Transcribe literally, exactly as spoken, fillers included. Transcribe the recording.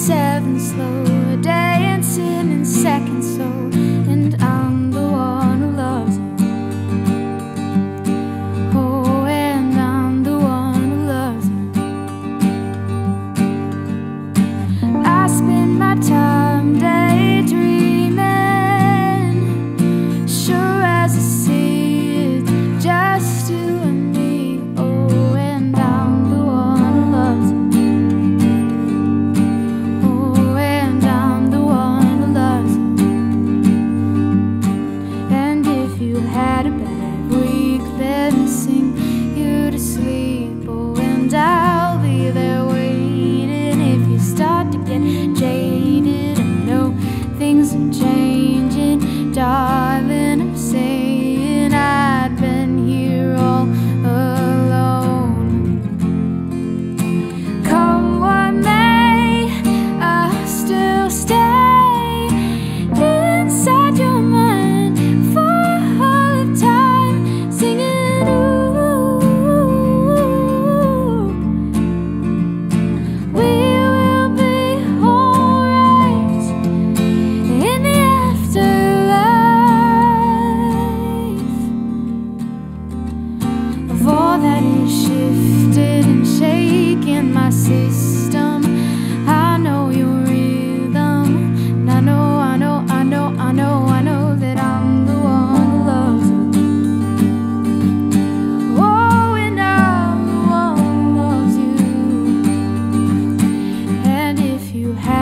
seven slow, dancing in second soul, and I'm the one who loves you. Oh, and I'm the one who loves you. I spend my time daydreaming, sure as I see it, just you and me. Oh, and I'm the one who loves you. Oh, and I'm the one who loves you. And if you had a bad week, let me sing you to sleep. Oh, and I'll be there waiting if you start to get jaded. I know things are changing, darling. I'm saying I'd been here all alone. Come what may, I'll still stay inside your mind for all of time, singing ooh. We will be alright in the afterlife of all that is shifted and shaking my system. I know your rhythm, and I know, I know, I know, I know, I know that I'm the one who loves you. Oh, and I'm the one who loves you. And if you have